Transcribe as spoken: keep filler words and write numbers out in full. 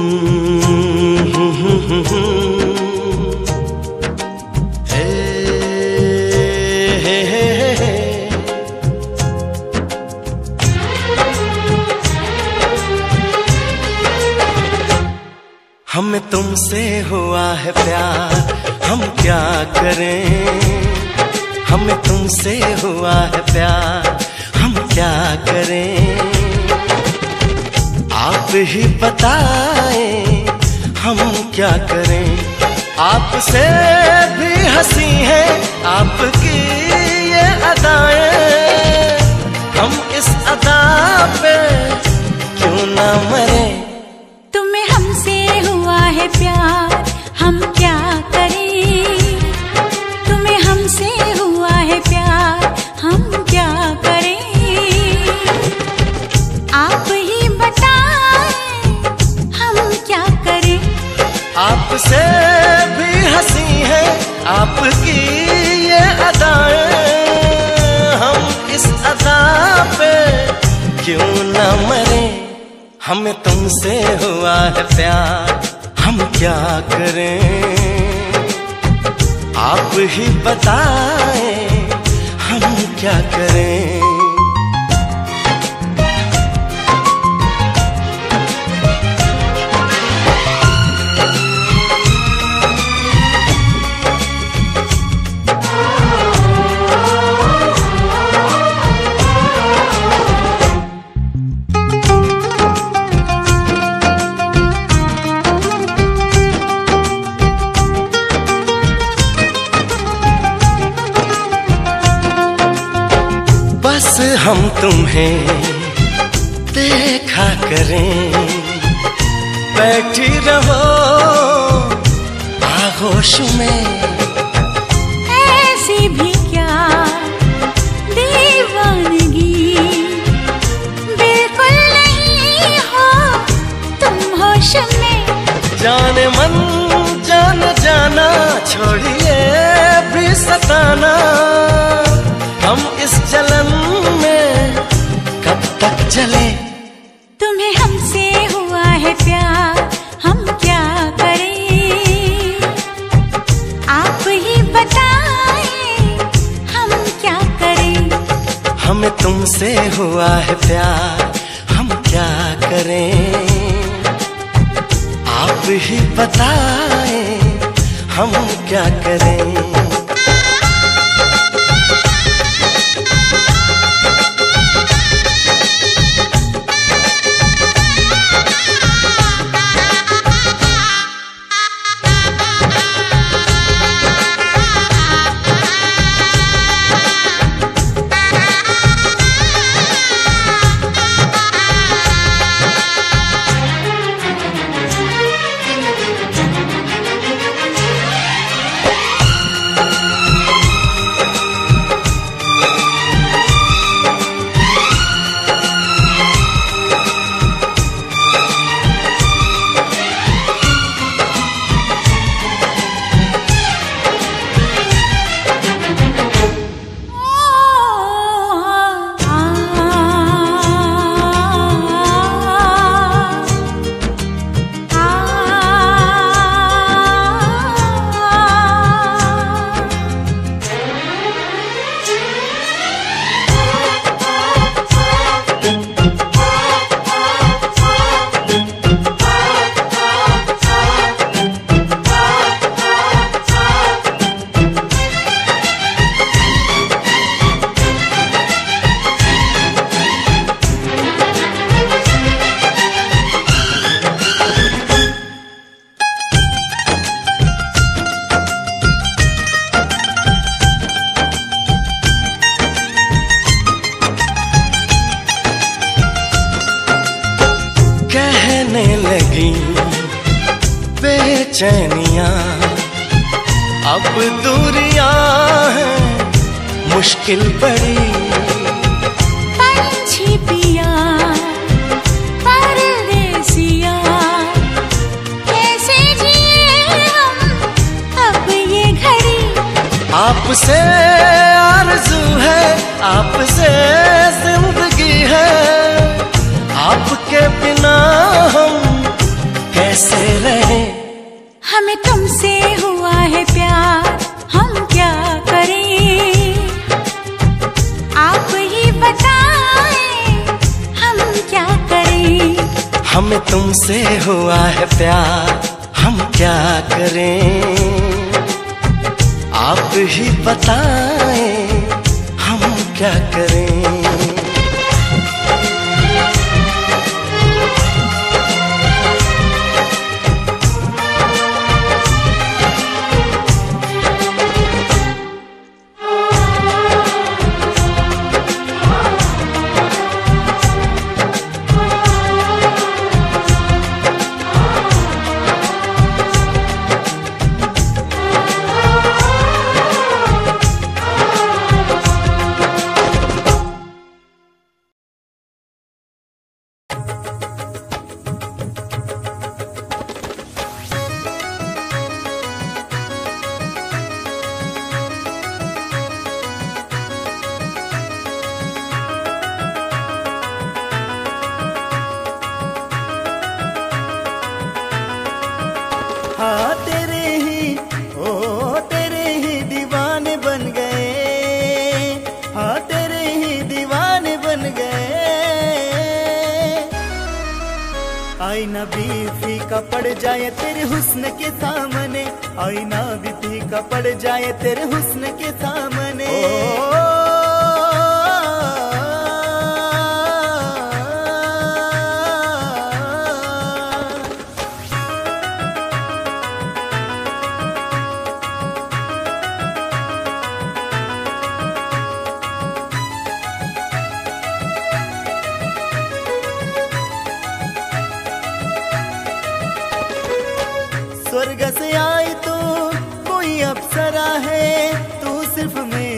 हमें तुमसे हुआ है प्यार, हम क्या करें। हमें तुमसे हुआ है प्यार, हम क्या करें। आप ही बताएं हम क्या करें। आपसे भी हंसी है आपकी ये अदाएं, हम इस अदा पे क्यों ना मरे। तुम्हें हमसे हुआ है प्यार, हम क्या करें। तुम्हें हमसे हुआ है प्यार, हम क्या करें। आप ही बताएं हम क्या करें। आपसे भी हंसी है आपकी ये अदाएं, हम इस अदा पे क्यों ना मरे। हमें तुमसे हुआ है प्यार, हम क्या करें। आप ही बताएं हम क्या करें। बस हम तुम्हें देखा करें, बैठी रहो आगोश में। ऐसी भी क्या दीवानगी, बिल्कुल नहीं हो तुम होश में। जाने मन जान जाना, छोड़िए भी सताना। हम इस जलन में कब तक जले। तुम्हें हमसे हुआ है प्यार, हम क्या करें। आप ही बताएं हम क्या करें। हमें तुमसे हुआ है प्यार, हम क्या करें। आप ही बताएं हम क्या करें। कहने लगी बेचैनियां, अब दूरियां हैं मुश्किल बड़ी। पंछी पिया परदेसिया, कैसे जिए हम अब ये घड़ी। आपसे आरज़ू है, आपसे जिंदगी है, आपके बिना हम हमें तुमसे हुआ है प्यार, हम क्या करें आप ही बताएं, हम क्या करें। हाँ तेरे ही, ओ तेरे ही दीवाने बन गए, हाँ तेरे ही दीवाने बन गए। आईना भी फीका पड़ जाए तेरे हुस्न के सामने, आईना भी फीका पड़ जाए तेरे हुस्न के सामने। स्वर्ग से आई तू कोई अप्सरा है, तू सिर्फ मेरी